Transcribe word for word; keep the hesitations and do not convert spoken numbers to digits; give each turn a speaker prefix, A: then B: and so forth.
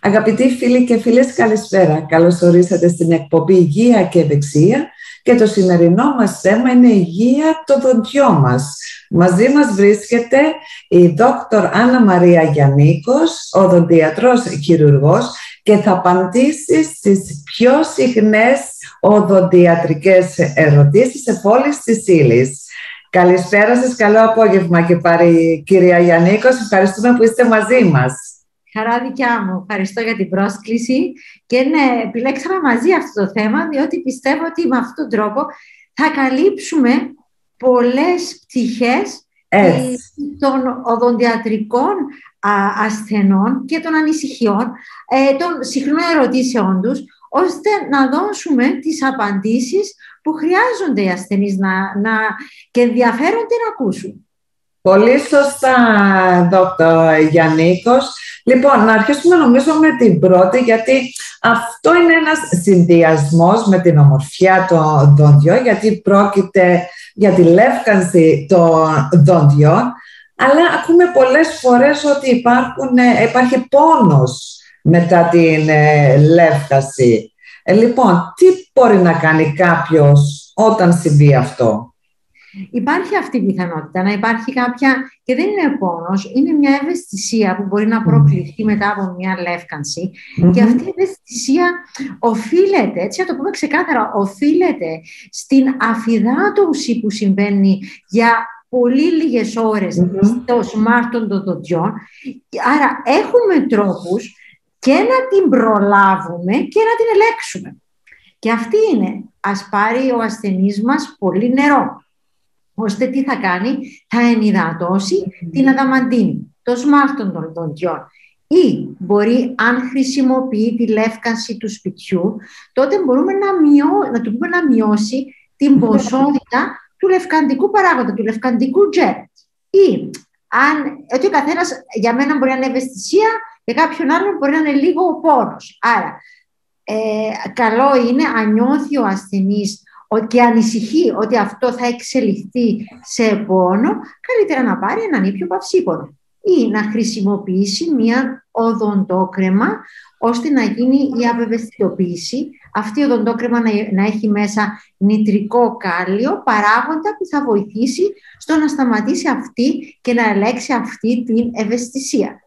A: Αγαπητοί φίλοι και φίλες, καλησπέρα. Καλώς ορίσατε στην εκπομπή Υγεία και Ευεξία και το σημερινό μας θέμα είναι η υγεία των δοντιών μας. Μαζί μας βρίσκεται η δόκτωρ Άννα Μαρία Γιαννίκος, οδοντίατρος χειρουργός, και θα απαντήσει στις πιο συχνές οδοντιατρικές ερωτήσεις εφόλης της ύλης. Καλησπέρα σας, καλό απόγευμα και πάλι, κυρία Γιαννίκος. Ευχαριστούμε που είστε μαζί μας.
B: Χαρά δικιά μου. Ευχαριστώ για την πρόσκληση και ναι, επιλέξαμε μαζί αυτό το θέμα, διότι πιστεύω ότι με αυτόν τον τρόπο θα καλύψουμε πολλές πτυχές των οδοντιατρικών ασθενών και των ανησυχιών, των συχνών ερωτήσεών τους, ώστε να δώσουμε τις απαντήσεις που χρειάζονται οι ασθενείς να, να, και ενδιαφέρονται να ακούσουν.
A: Πολύ σωστά, δόκτωρ Γιαννίκος. Λοιπόν, να αρχίσουμε νομίζω με την πρώτη, γιατί αυτό είναι ένας συνδυασμός με την ομορφιά των δοντιών, γιατί πρόκειται για τη λεύκανση των δοντιών, αλλά ακούμε πολλές φορές ότι υπάρχουν, υπάρχει πόνος μετά την λεύκαση. Λοιπόν, τι μπορεί να κάνει κάποιος όταν συμβεί αυτό?
B: Υπάρχει αυτή η πιθανότητα να υπάρχει κάποια, και δεν είναι πόνος, είναι μια ευαισθησία που μπορεί να προκληθεί μετά από μια λεύκανση. Mm-hmm. Και αυτή η ευαισθησία οφείλεται, έτσι να το πούμε ξεκάθαρα, οφείλεται στην αφυδάτωση που συμβαίνει για πολύ λίγες ώρες mm-hmm. στο σμάρτον των δοντιών. Άρα έχουμε τρόπους και να την προλάβουμε και να την ελέγξουμε. Και αυτή είναι, ας πάρει ο ασθενής μας πολύ νερό, ώστε τι θα κάνει, θα ενυδατώσει mm-hmm. την αδαμαντίνη, το σμάρτον των δοντιών. Ή μπορεί, αν χρησιμοποιεί τη λεύκανση του σπιτιού, τότε μπορούμε να, μειώ, να του πούμε να μειώσει την ποσότητα του λευκαντικού παράγοντα, του λευκαντικού τζετ. Ή, αν, ότι ο καθένας, για μένα μπορεί να είναι ευαισθησία, για κάποιον άλλον μπορεί να είναι λίγο ο πόνος. Άρα, ε, καλό είναι, αν νιώθει ο ασθενής και ανησυχεί ότι αυτό θα εξελιχθεί σε πόνο, καλύτερα να πάρει έναν ήπιο παυσίπονο ή να χρησιμοποιήσει μία οδοντόκρεμα, ώστε να γίνει η απευαισθητοποίηση. Αυτή η οδοντόκρεμα να, να έχει μέσα νητρικό κάλιο, παράγοντα που θα βοηθήσει στο να σταματήσει αυτή και να ελέγξει αυτή την ευαισθησία.